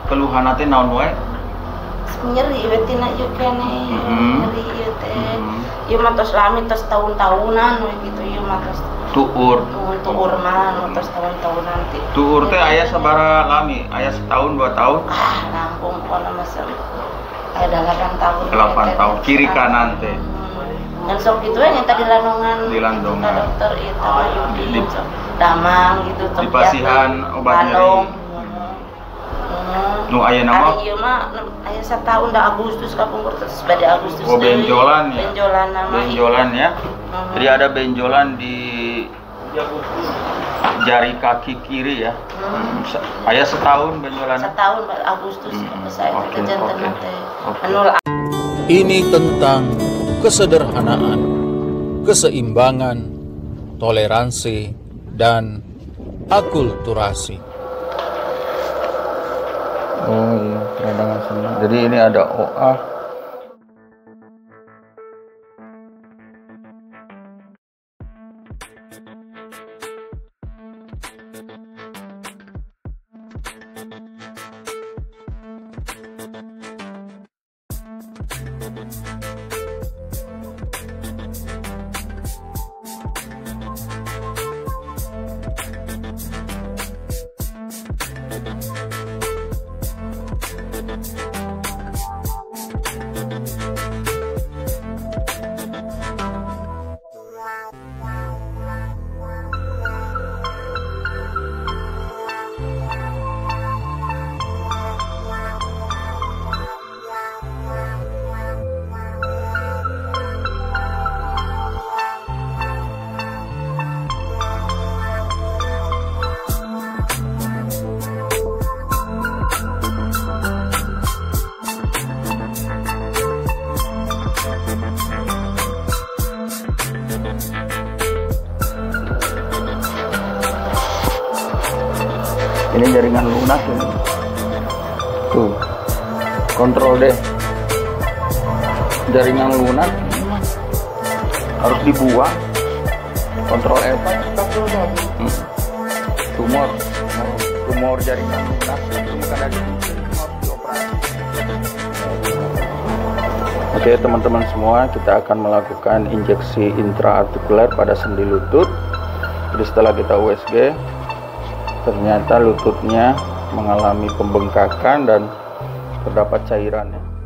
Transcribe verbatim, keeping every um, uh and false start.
keluhan nanti naon wae? Nyeri betina ieu keneh. Nyeri ieu teh. Mm. Ieu mah tos lami tos tahun-tahunan we gitu ieu mah tos. Tuur. Tuur mah tos tahun-tahunan teh. Tuur teh aya sabaraha lami? Aya setahun dua tahun? Ah, rampung pokona mah ada delapan tahun. delapan tahun kiri kanan teh. Dan sok gitu we nyata di Landongan. Di Landongan. Dokter itu mah di Damang gitu tuh. Di Pasihan obat nyeri. Nu aya nama? Ari ieu mah aya satahun da Agustus kapungkur terus bade Agustus. Oh, benjolan ya. Benjolan nama. Benjolan ya. Hmm. Jadi ada benjolan di jari kaki kiri ya. Hmm. Aya setahun benjolan. Setahun Agustus Hmm. saya Oke, kejanten oke. teh. Oke. Anu Ini tentang kesederhanaan, keseimbangan, toleransi, dan akulturasi. Oh iya, peradangan seni. Jadi ini ada O A. Ini jaringan lunak ini. Tuh, kontrol deh. Jaringan lunak harus dibuang. Kontrol F. Hmm. Tumor, tumor jaringan lunak itu bukan ada di dioperasi. Oke teman-teman semua, kita akan melakukan injeksi intraartikuler pada sendi lutut. Jadi setelah kita U S G, ternyata lututnya mengalami pembengkakan dan terdapat cairannya.